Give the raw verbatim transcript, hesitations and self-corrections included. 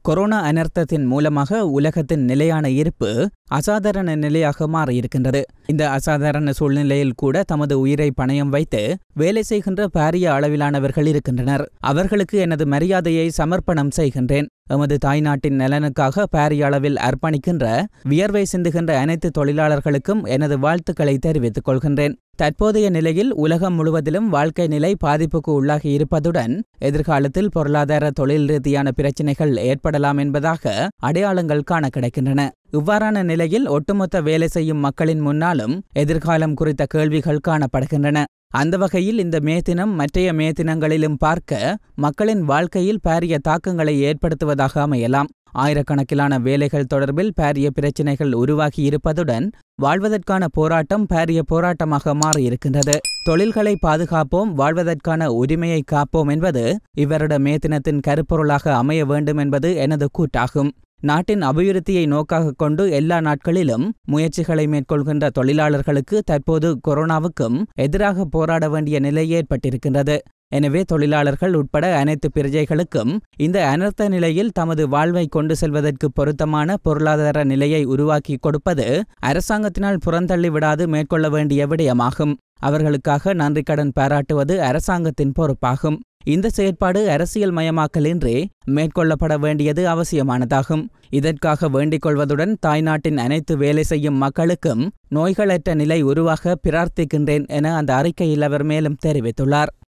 Corona அனர்த்தத்தின் மூலமாக உலகத்தின் நிலையான இருப்பு அசாதாரண நிலையாக மாறியிருக்கின்றது. இந்த அசாதாரண சூழ்நிலையில் கூட தமது உயிரை பணயம் வைத்து வேலை செய்கின்ற பாரிய அளவிலானவர்கள் இருக்கின்றனர். அவர்களுக்கு எனது மரியாதையை சமர்ப்பணம் செய்கின்றேன். எமது தாய்நாட்டின் நலனுக்காக பாரிய அளவில் அர்ப்பணிக்கின்ற வியர்வை சிந்துகின்ற அனைத்து தொழிலாளர்களுக்கும் எனது வாழ்த்துக்களை தெரிவித்துக் கொள்கின்றேன். தற்போதைய நிலையில் உலகம் முழுவதிலும் வாழ்க்கை நிலை பாதிப்புக்கு உள்ளாகி இருப்பதுடன் எதிர்காலத்தில் பொருளாதார தொழில் ரீதியான பிரச்சினைகள் ஏற்படலாம் என்பதாக அடையாளங்கள் காண கிடைக்கின்றன. இவ்வாறான நிலையில் ஒட்டுமொத்த வேலை செய்யும் மக்களின் முன்னாலும் எதிர்காலம் குறித்த கேள்விகள் காணப்படுகின்றன. அந்த வகையில் இந்த மே தினம் மற்றைய மே தினங்களிலும் பார்க்க மக்களின் வாழ்க்கையில் பாரிய தாக்கங்களை ஏற்படுத்துவதாக அமையலாம். ஆயிரக்கணக்கிலான வேலைகள் தொடர்பில் பாரிய பிரச்சினைகள் உருவாகி இருப்பதுடன் வாழ்வதற்கான போராட்டம் பாரிய போராட்டமாக மாறியிருக்கின்றது. தொழில்களை பாதுகாப்போம், வாழ்வதற்கான உரிமையை காப்போம் என்பது இவருடைய மே தினத்தின் கருப்பொருளாக அமைய வேண்டும் என்பது எனது கூட்டாகும். நாட்டின் அபிவிருத்தியை நோக்காக கொண்டு எல்லா நாட்களிலும் முயற்சிகளை மேற்கொள்கின்ற தொழிலாளர்களுக்கு தற்போது கொரோனாவுக்கும் எதிராக போராட வேண்டிய நிலை ஏற்பட்டிருக்கின்றது. எனவே தொழிலாளர்கள் உட்பட அனைத்து பிரஜைகளுக்கும் இந்த அனர்த்த நிலையில் தமது வாழ்வை கொண்டு செல்வதற்கு பொருத்தமான பொருளாதார நிலையை உருவாக்கி கொடுப்பது அரசாங்கத்தினால் புறந்தள்ளி விடாது மேற்கொள்ள வேண்டிய விடயமாகும். அவர்களுக்காக நன்றி கடன் பாராட்டுவது அரசாங்கத்தின் பொறுப்பாகும். இந்த செயற்பாடு அரசியல் மயமாக்கலின்றி மேற்கொள்ளப்பட வேண்டியது அவசியமானதாகும். இதற்காக வேண்டிக் கொள்வதுடன் தாய்நாட்டின் அனைத்து வேலை செய்யும் மக்களுக்கும் நோய்களற்ற நிலை உருவாக பிரார்த்திக்கின்றேன் என அந்த அறிக்கையில் அவர் மேலும் தெரிவித்துள்ளார்.